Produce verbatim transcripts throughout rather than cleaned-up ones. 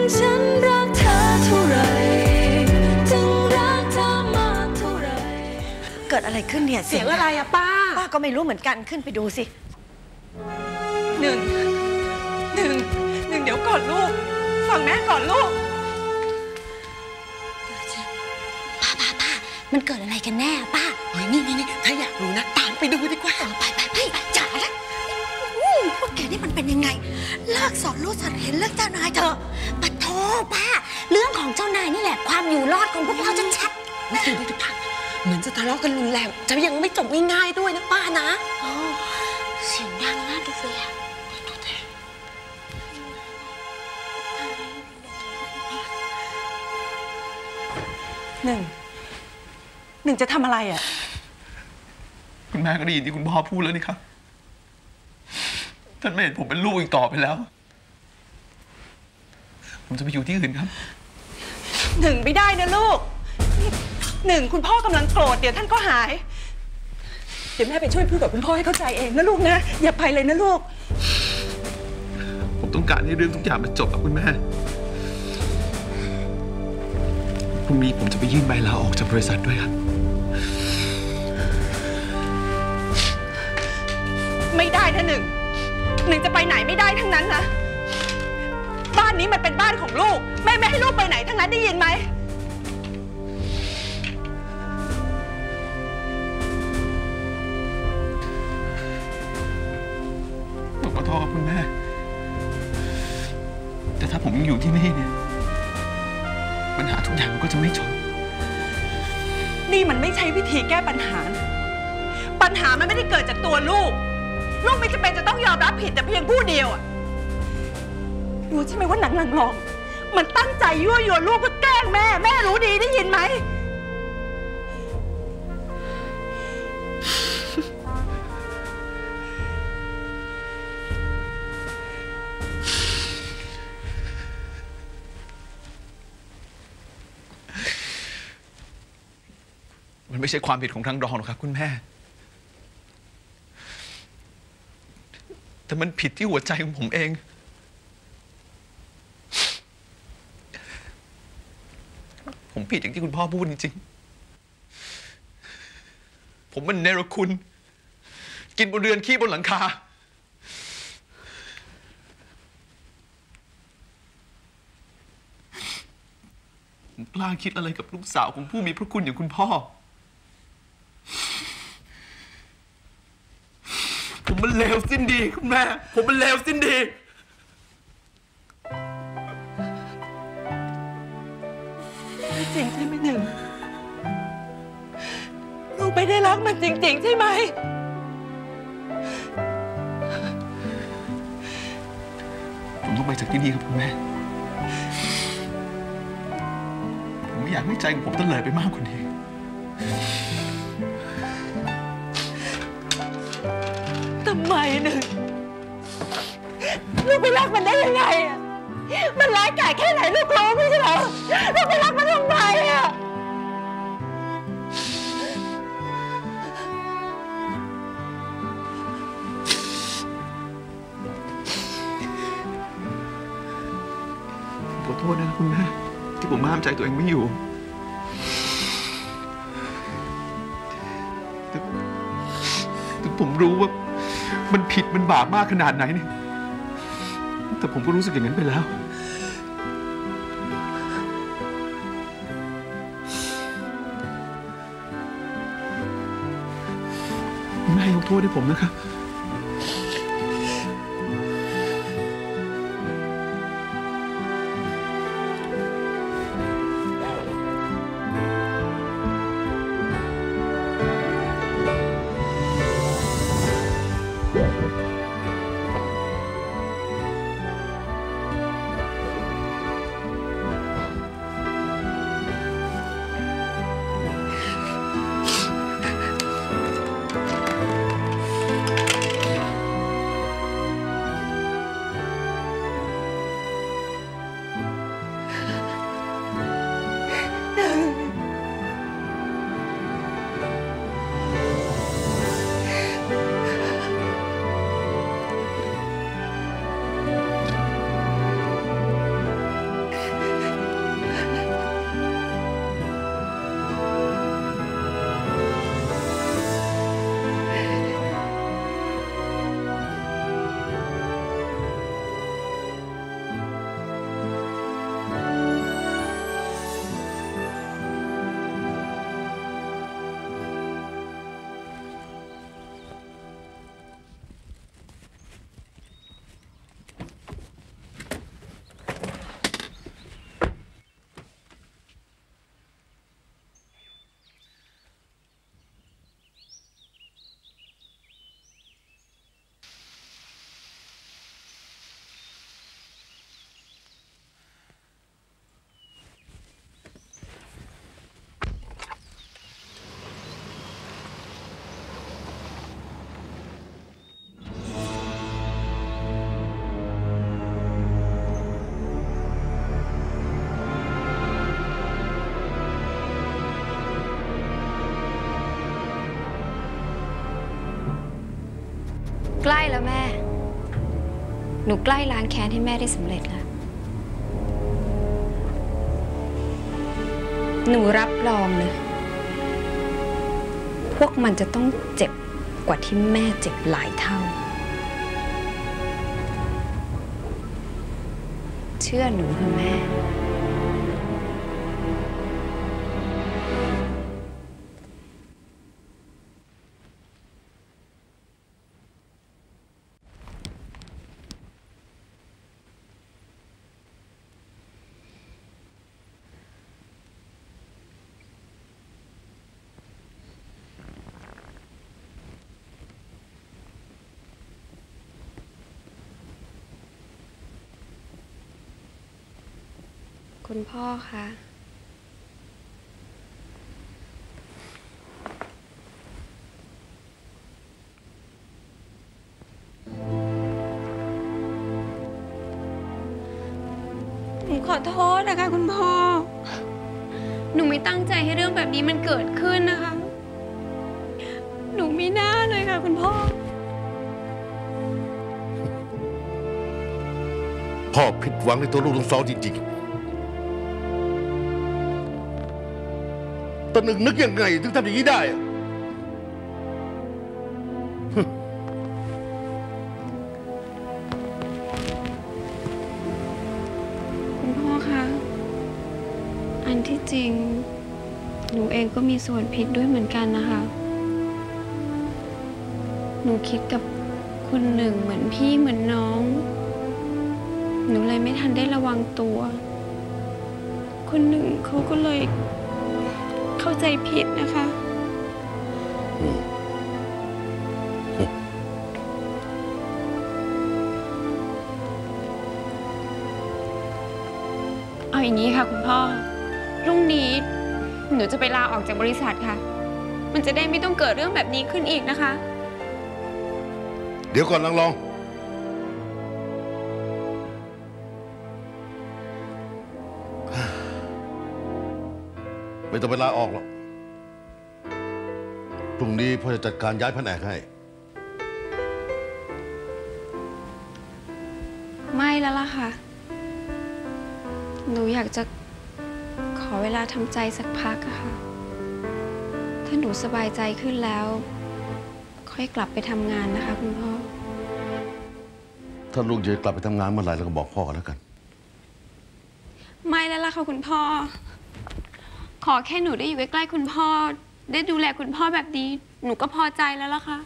ฉันรักเธอเท่าไรถึงรักเธอมากเท่าไรเกิดอะไรขึ้นเนี่ยเสียงอะไรอะป้าป้าก็ไม่รู้เหมือนกันขึ้นไปดูสิหนึ่งหนึ่งหนึ่งเดี๋ยวก่อนลูกฟังแม่ก่อนลูกป้าป้าป้ามันเกิดอะไรกันแน่ป้าเฮ้ยนี่นี่นี่ถ้าอยากรู้นะตามไปดูดีกว่าไปไปไปจ๋าละพวกแกนี่มันเป็นยังไงเลิกสอนลูกสอนเห็นเรื่องเจ้านายเถอะปะโถป้าเรื่องของเจ้านายนี่แหละความอยู่รอดของพวกเราชัดๆไม่ดูดิป้าเหมือนจะทะเลาะกันรุนแรงจะยังไม่จบง่ายๆด้วยนะป้านะเสียงดังน่าดูเลยดูเถอะหนึ่งหนึ่งจะทำอะไรอ่ะคุณแม่ก็ได้ยินที่คุณพ่อพูดแล้วนี่ครับท่านไม่เห็นผมเป็นลูกอีกต่อไปแล้วผมจะไปอยู่ที่อื่นครับหนึ่งไม่ได้นะลูกหนึ่งคุณพ่อกำลังโกรธเดี๋ยวท่านก็หายเดี๋ยวแม่ไปช่วยพูดกับคุณพ่อให้เข้าใจเองนะลูกนะอย่าไปเลยนะลูกผมต้องการให้เรื่องทุกอย่างมันจบกับคุณแม่พรุ่งนี้ผมจะไปยื่นใบลาออกจากบริษัทด้วยครับไม่ได้นะหนึ่งหนึ่งจะไปไหนไม่ได้ทั้งนั้นนะบ้านนี้มันเป็นบ้านของลูกแม่ไม่ให้ลูกไปไหนทั้งนั้นได้ยินไหมผมขอโทษครับคุณแม่แต่ถ้าผมยังอยู่ที่นี่เนี่ยปัญหาทุกอย่างก็จะไม่จบนี่มันไม่ใช่วิธีแก้ปัญหาปัญหามันไม่ได้เกิดจากตัวลูกลูกไม่จำเป็นจะต้องยอมรับผิดแต่เพียงผู้เดียวอ่ะรู้ใช่ไหมว่าหนังหลังลองมันตั้งใจยั่วยวนลูกเพื่อแกล้งแม่แม่รู้ดีได้ยินไหมมันไม่ใช่ความผิดของทางรองหรอกครับคุณแม่แต่มันผิดที่หัวใจของผมเองผมผิดอย่างที่คุณพ่อพูดจริงๆผมมันเนรคุณกินบนเรือนขี้บนหลังคาผมกล้าคิดอะไรกับลูกสาวของผู้มีพระคุณอย่างคุณพ่อผมมันเลวสิ้นดีคุณแม่ผมมันเลวสิ้นดีไม่จริงใช่ไหมหนึ่งลูกไม่ได้รักมันจริงๆใช่ไหมผมต้องไปจากที่นี่ครับคุณแม่ผมไม่อยากให้ใจของผมต้องเลยไปมากกว่านี้ทำไมหนึ่งลูกไปรักมันได้ยังไงอ่ะมันร้ายกาจแค่ไหนลูกรู้ไม่ใช่เหรอลูกไปรักมันทำไมอ่ะขอโทษนะคุณแม่ที่ผมห้ามใจตัวเองไม่อยู่แต่แต่ผมรู้ว่ามันผิดมันบาปมากขนาดไหนเนี่ยแต่ผมก็รู้สึกอย่างนั้นไปแล้วแม่ยกโทษให้ผมนะครับใกล้แล้วแม่หนูใกล้ล้างแค้นให้แม่ได้สำเร็จแล้วหนูรับรองเลยพวกมันจะต้องเจ็บกว่าที่แม่เจ็บหลายเท่าเชื่อหนูเถอะแม่คุณพ่อคะหนูขอโทษนะคะคุณพ่อหนูไม่ตั้งใจให้เรื่องแบบนี้มันเกิดขึ้นนะคะหนูไม่น่าเลยค่ะคุณพ่อพ่อผิดหวังในตัวลูกทั้งสองจริงๆตอนนึกนึกยังไงถึงทำอย่างนี้ได้อะคุณพ่อคะอันที่จริงหนูเองก็มีส่วนผิดด้วยเหมือนกันนะคะหนูคิดกับคุณหนึ่งเหมือนพี่เหมือนน้องหนูเลยไม่ทันได้ระวังตัวคุณหนึ่งเขาก็เลยเข้าใจผิดนะคะเอาอย่างนี้ค่ะคุณพ่อพรุ่งนี้หนูจะไปลาออกจากบริษัทค่ะมันจะได้ไม่ต้องเกิดเรื่องแบบนี้ขึ้นอีกนะคะเดี๋ยวก่อนนางรองไม่ต้องไปลาออกหรอกพรุ่งนี้พ่อจะจัดการย้ายแผนกให้ไม่แล้วล่ะค่ะหนูอยากจะขอเวลาทำใจสักพักอะค่ะถ้าหนูสบายใจขึ้นแล้วค่อยกลับไปทำงานนะคะคุณพ่อถ้าลูกจะกลับไปทำงานเมื่อไหร่เราก็บอกพ่อกันแล้วกันไม่แล้วล่ะค่ะคุณพ่อขอแค่หนูได้อยู่ใกล้ๆคุณพ่อได้ดูแลคุณพ่อแบบนี้หนูก็พอใจแล้วล่ะค่ะ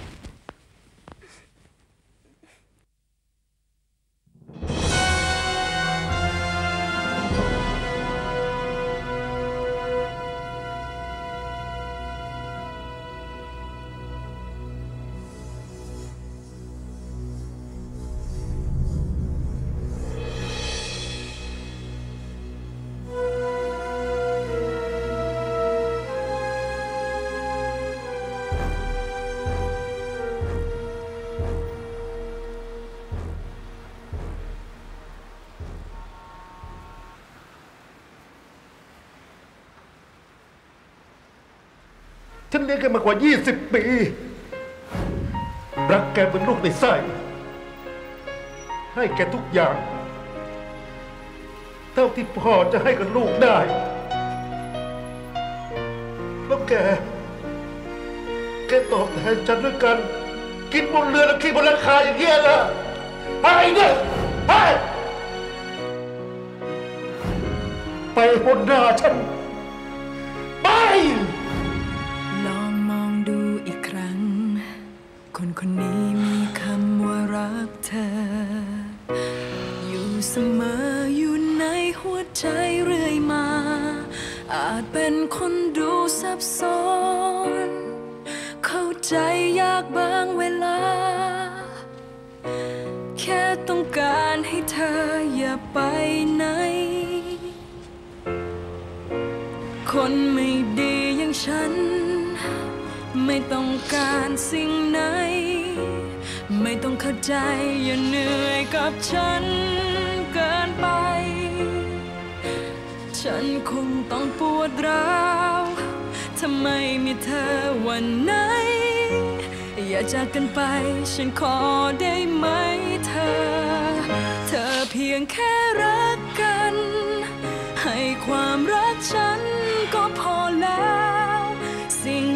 ฉันเลี้ยงแกมากว่ายี่สิบปีรักแกเป็นลูกในไส้ให้แกทุกอย่างเท่าที่พ่อจะให้กับลูกได้แล้วแกแกตอบแทนฉันด้วยกันกินบนเรือและขี่บนหลังคาอย่างเงี้ยนะไอ้เนี่ยไอ้ไปบนหน้าฉันไปคนคนนี้มีคำว่ารักเธออยู่เสมออยู่ในหัวใจเรื่อยมาอาจเป็นคนดูซับซ้อนเข้าใจยากบางเวลาแค่ต้องการให้เธออย่าไปไหนคนไม่ดีอย่างฉันไม่ต้องการสิ่งไหนไม่ต้องเข้าใจอย่าเหนื่อยกับฉันเกินไปฉันคงต้องปวดร้าวถ้าไม่มีเธอวันไหนอย่าจากกันไปฉันขอได้ไหมเธอเธอเพียงแค่รักกันให้ความรักฉันก็พอแล้วสิ่ง